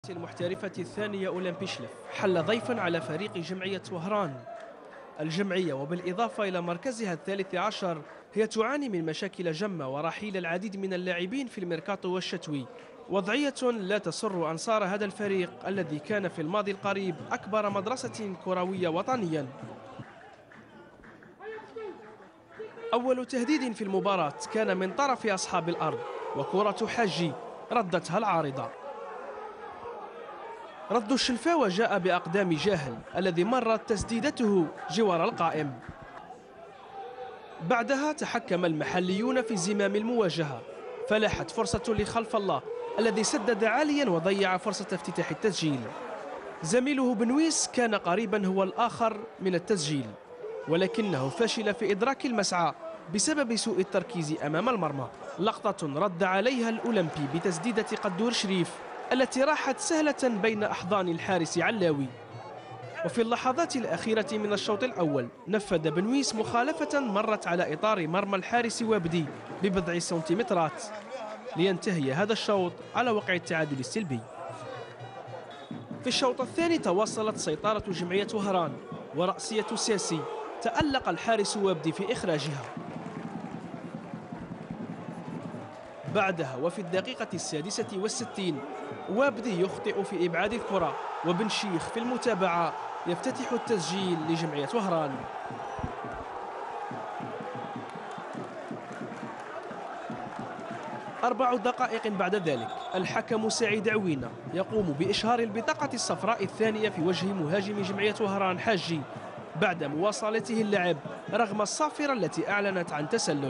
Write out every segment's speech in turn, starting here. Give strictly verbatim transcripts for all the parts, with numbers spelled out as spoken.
المحترفة الثانية أولمبيشلف حل ضيفا على فريق جمعية وهران. الجمعية وبالإضافة إلى مركزها الثالث عشر هي تعاني من مشاكل جمة ورحيل العديد من اللاعبين في الميركاتو والشتوي، وضعية لا تسر أنصار هذا الفريق الذي كان في الماضي القريب أكبر مدرسة كروية وطنيا. أول تهديد في المباراة كان من طرف أصحاب الأرض، وكرة حجي ردتها العارضة. رد الشلفاوة جاء بأقدام جاهل الذي مرت تسديدته جوار القائم. بعدها تحكم المحليون في زمام المواجهة، فلاحت فرصة لخلف الله الذي سدد عاليا وضيع فرصة افتتاح التسجيل. زميله بنويس كان قريبا هو الآخر من التسجيل، ولكنه فشل في إدراك المسعى بسبب سوء التركيز أمام المرمى. لقطة رد عليها الأولمبي بتسديدة قدور شريف التي راحت سهلة بين أحضان الحارس علاوي. وفي اللحظات الأخيرة من الشوط الأول نفذ بنويس مخالفة مرت على إطار مرمى الحارس وابدي ببضع سنتيمترات، لينتهي هذا الشوط على وقع التعادل السلبي. في الشوط الثاني تواصلت سيطرة جمعية وهران، ورأسية ساسي تألق الحارس وابدي في إخراجها. بعدها وفي الدقيقة السادسة والستين وابدي يخطئ في إبعاد الكرة، وبن شيخ في المتابعة يفتتح التسجيل لجمعية وهران. أربع دقائق بعد ذلك الحكم سعيد عوينة يقوم بإشهار البطاقة الصفراء الثانية في وجه مهاجم جمعية وهران حاجي بعد مواصلته اللعب رغم الصافرة التي أعلنت عن تسلل.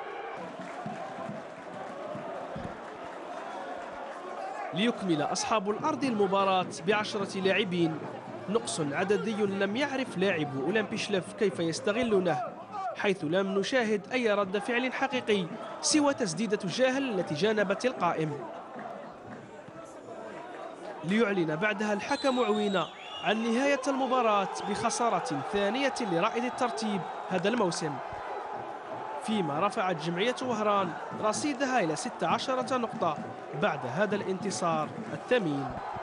ليكمل أصحاب الأرض المباراة بعشرة لاعبين، نقص عددي لم يعرف لاعب أولمبيشلف كيف يستغلونه، حيث لم نشاهد أي رد فعل حقيقي سوى تسديدة جاهل التي جانبت القائم. ليعلن بعدها الحكم عوينة عن نهاية المباراة بخسارة ثانية لرائد الترتيب هذا الموسم، فيما رفعت جمعية وهران رصيدها إلى ستة عشر نقطة بعد هذا الانتصار الثمين.